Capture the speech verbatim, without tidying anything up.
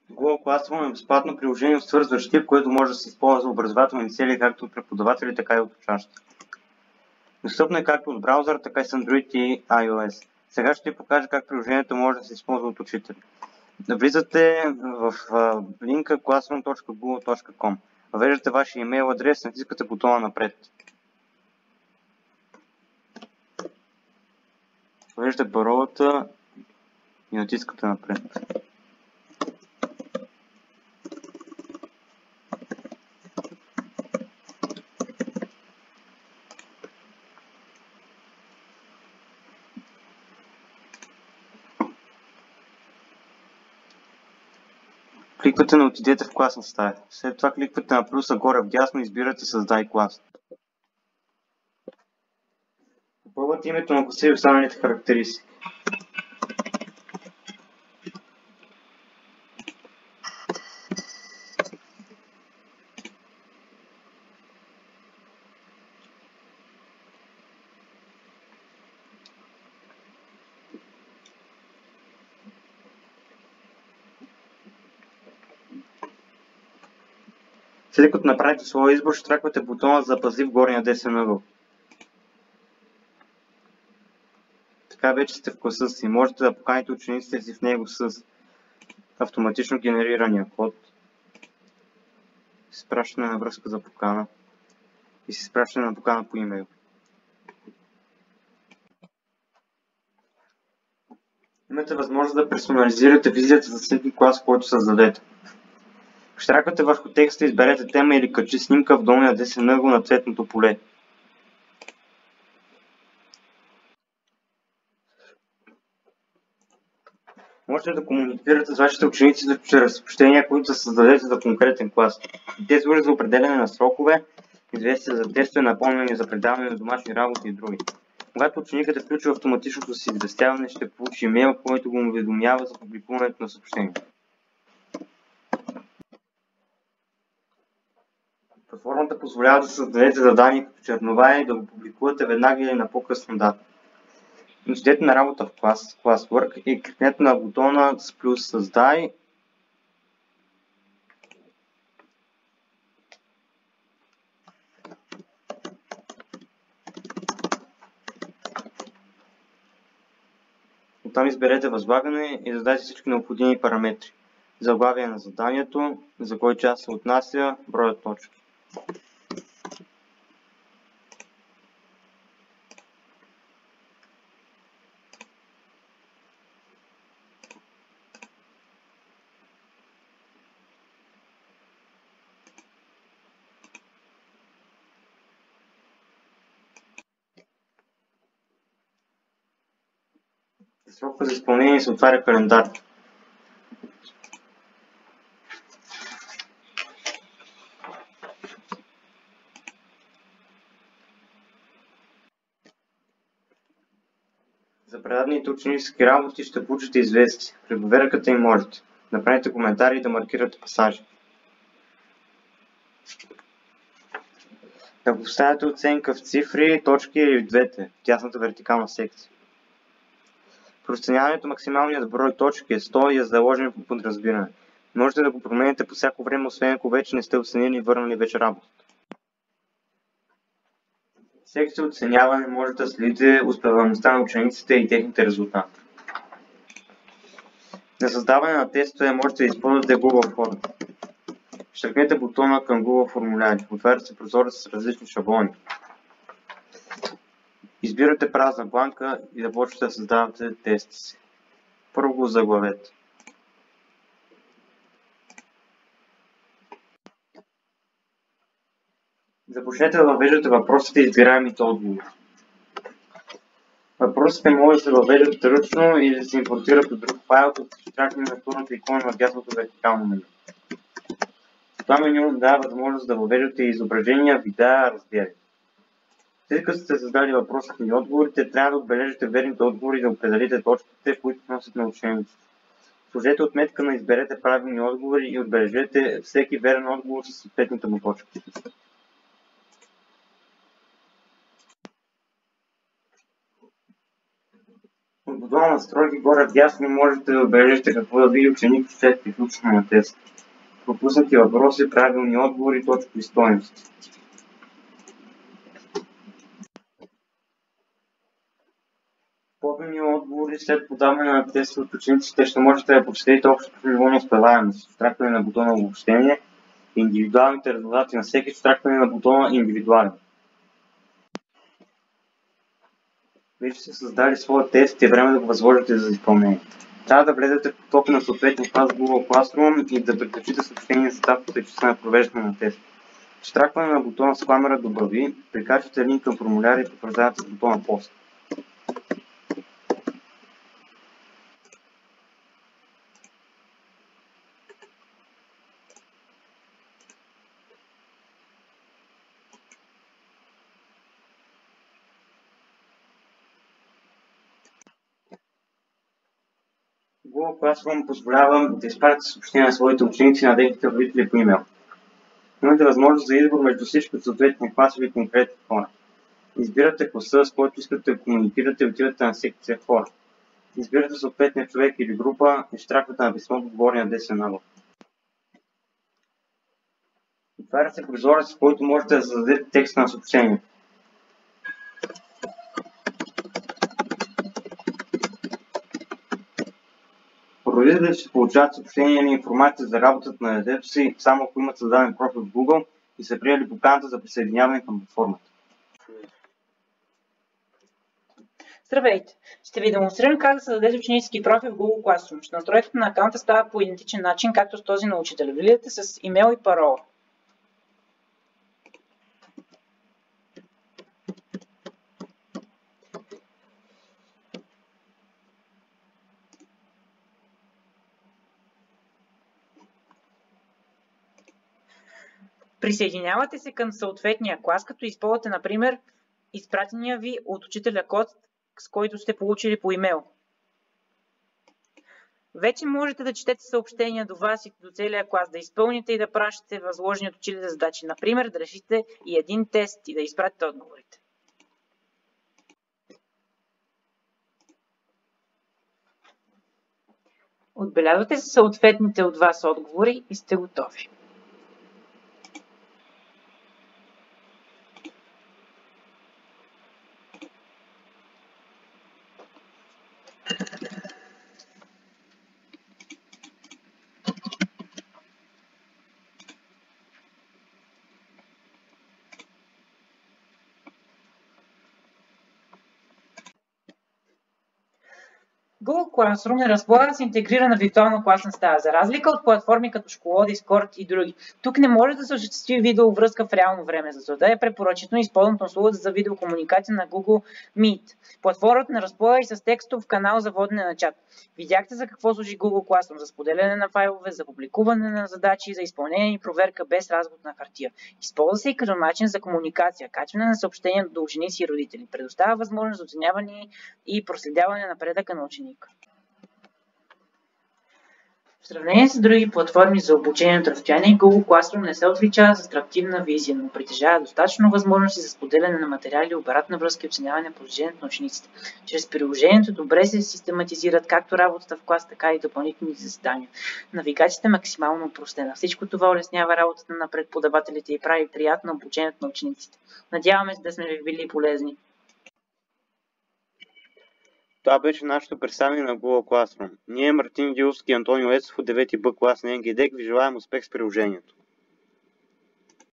Google Classroom е безплатно приложение, свързващ тип, което може да се използва за образователни цели както от преподаватели, така и от учащи. Достъпно е както от браузър, така и с Android и iOS. Сега ще ви покажа как приложението може да се използва от учители. Влизате в линка classroom точка google точка com. Въвеждате вашия имейл адрес, натискате бутона напред. Въвеждате паролата и натискате напред. Кликвате на отидете в класна стая. След това кликвате на плюса горе вдясно и избирате създай клас. Попълвате името на класа и останалите характеристики. След като направите своя избор, ще траквате бутона за запази в горния десен ъгъл. Така вече сте в класа си. Можете да поканите учениците си в него с автоматично генерирания код, с изпращане на връзка за покана и с изпращане на покана по имейл. Имате възможност да персонализирате визията за всеки клас, който създадете. Щраквате върху текста, изберете тема или качи снимка в долния десен ъгъл на цветното поле. Можете да комуникирате с вашите ученици чрез съобщения, които да създадете за конкретен клас. Те служат за определяне на срокове, известия за тестове, напомняне за предаване на домашни работи и други. Когато ученикът е включил автоматичното си известяване, ще получи имейл, който го уведомява за публикуването на съобщението. Платформата позволява да създадете задание като чернова и да го публикувате веднага или на по-късна дата. Отидете на работа в клас, Classwork и кликнете на бутона с плюс създай. Оттам изберете възлагане и задайте всички необходими параметри. Заглавие на заданието, за кой час се отнася, броя точки. Срока за изпълнение се отваря календар. За предадените ученически работи ще получите известие. При проверката им можете да направите коментари и да маркирате пасажи. Да поставяте оценка в цифри, точки или в двете, в тясната вертикална секция. При оценяването максималният брой точки е сто и е заложен по подразбиране. Можете да го промените по всяко време, освен ако вече не сте оценили и върнали вече работата. В секция оценяване може да следите успеваемостта на учениците и техните резултати. За създаване на тестове можете да използвате Google Form. Щръкнете бутона към Google формуляри. Отваря се прозорец с различни шаблони. Избирате празна бланка и да почнете да създавате теста си. Първо го заглавете. Започнете да въвеждате въпросите и избираемите отговори. Въпросите могат да се въвеждат ръчно или да се импортират от друг файл, като се тракне на турната икона на дясното вертикално меню. Това меню дава възможност да въвеждате изображения, видеа, раздели. След като сте създали въпросите и отговорите, трябва да отбележите верните отговори и да определите точките, които носят на учениците. Сложете отметка на изберете правилни отговори и отбележете всеки верен отговор с съответната му точка. От Подобно настройки горе вдясно можете да отбележите какво да види ученик след приключване на тест. Пропуснати въпроси, правилни отговори, точки и стойности. Подобни отговори след подаване на теста от учениците ще можете да посетите общото ниво на успеваемост, штракване на бутона обобщение, индивидуалните резултати на всеки, штракване на бутона индивидуален. Вече сте създали своя тест и е време да го възложите за изпълнение. Трябва да влезете в потока на съответния клас в Google Classroom и да приключите съобщение за датата и часа на провеждане на тест. Штракване на бутона с камера добави, прикачвате линк към формуляра и потвърждавате с бутона Post. Google Classroom позволява да изпратите съобщения на своите ученици и на техните родители по имейл. Имате възможност за избор между всички от съответния клас или конкретни хора. Избирате класа, с който искате да комуникирате и отивате на секция хора. Избирате съответния човек или група и штраквате на писмото отгоре на десен ъгъл. Отваря се прозорец, в който можете да зададете текста на съобщението. Родителите ще получават съобщения или информация за работата на детето си, само ако имат създаден профил в Google и са приели поканата за присъединяване към платформата. Здравейте! Ще ви демонстрирам как да създадете ученически профил в Google Classroom. Настройката на акаунта става по идентичен начин, както с този на учителя. Влизате с имейл и парола. Присъединявате се към съответния клас, като използвате, например, изпратения ви от учителя код, с който сте получили по имейл. Вече можете да четете съобщения до вас и до целия клас, да изпълните и да пращате възложени от учителя задачи. Например, да решите и един тест и да изпратите отговорите. Отбелязвате съответните от вас отговори и сте готови. Google Classroom не разполага с интегрирана виртуална класна стая, за разлика от платформи като Школа, Discord и други. Тук не може да се осъществи видеовръзка в реално време, за да е препоръчително използването на услугата за видеокомуникация на Google Meet. Платформата не разполага и с текстов канал за водене на чат. Видяхте за какво служи Google Classroom: за споделяне на файлове, за публикуване на задачи, за изпълнение и проверка без развод на хартия. Използва се и като начин за комуникация, качване на съобщения до ученици и родители. Предоставя възможност за оценяване и проследяване на напредъка на учениците. В сравнение с други платформи за обучение от разстояние, Google Classroom не се отличава с атрактивна визия, но притежава достатъчно възможности за споделяне на материали, обратна връзка и оценяване на положението на учениците. Чрез приложението добре се систематизират както работата в клас, така и допълнителните задания. Навигацията е максимално опростена. Всичко това улеснява работата на преподавателите и прави приятно обучението на учениците. Надяваме се да сме ви били полезни. Това беше нашето представяне на Google Classroom. Ние, Мартин Диловски и Антонио Ецов от девети Б клас на Ен Ге Дек, ви желаем успех с приложението.